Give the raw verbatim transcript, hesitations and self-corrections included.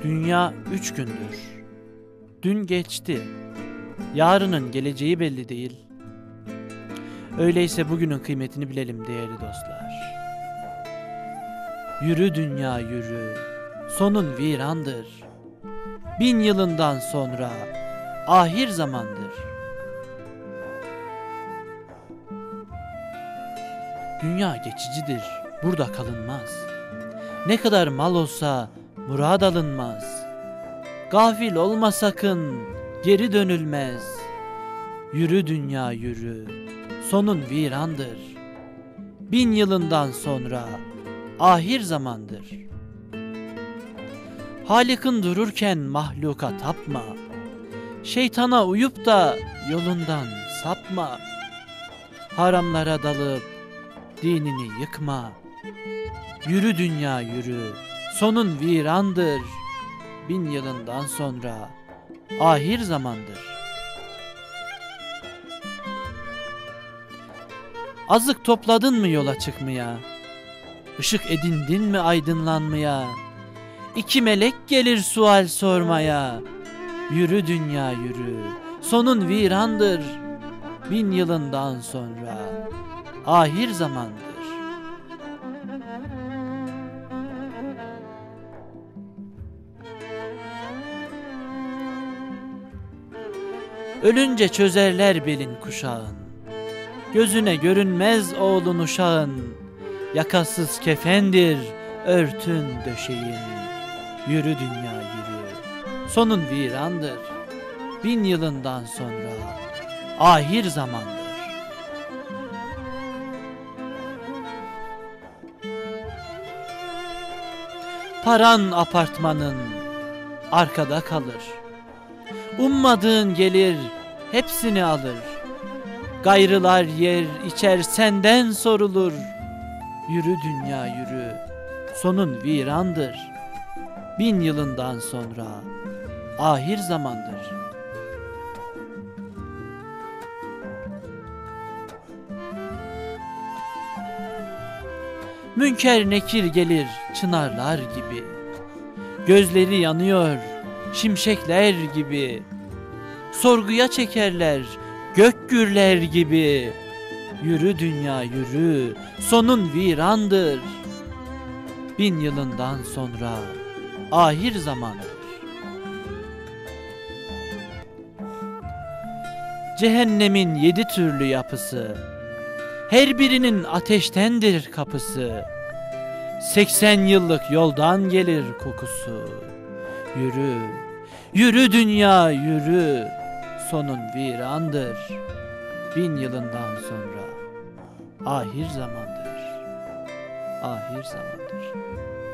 Dünya üç gündür. Dün geçti. Yarının geleceği belli değil. Öyleyse bugünün kıymetini bilelim değerli dostlar. Yürü dünya yürü, sonun virandır. Bin yılından sonra ahir zamandır. Dünya geçicidir, burada kalınmaz. Ne kadar mal olsa murad alınmaz. Gafil olma sakın, geri dönülmez. Yürü dünya yürü, sonun virandır. Bin yılından sonra ahir zamandır. Halik'in dururken mahluka tapma. Şeytana uyup da yolundan sapma. Haramlara dalıp dinini yıkma. Yürü dünya yürü, sonun virandır. Bin yılından sonra ahir zamandır. Azık topladın mı yola çıkmaya? Işık edindin mi aydınlanmaya? İki melek gelir sual sormaya. Yürü dünya yürü, sonun virandır. Bin yılından sonra ahir zamandır. Ölünce çözerler belin kuşağın. Gözüne görünmez oğlun uşağın. Yakasız kefendir örtün döşeğin. Yürü dünya yürü, sonun virandır. Bin yılından sonra ahir zamandır. Paran apartmanın arkada kalır. Ummadığın gelir hepsini alır. Gayrılar yer içer senden sorulur. Yürü dünya yürü, sonun virandır. Bin yılından sonra ahir zamandır. Münker nekir gelir çınarlar gibi. Gözleri yanıyor şimşekler gibi. Sorguya çekerler gök gürler gibi. Yürü dünya yürü, sonun virandır. Bin yılından sonra ahir zamandır. Cehennemin yedi türlü yapısı, her birinin ateştendir kapısı. Seksen yıllık yoldan gelir kokusu. Yürü, yürü dünya yürü, sonun virandır. Bin yılından sonra ahir zamandır. Ahir zamandır.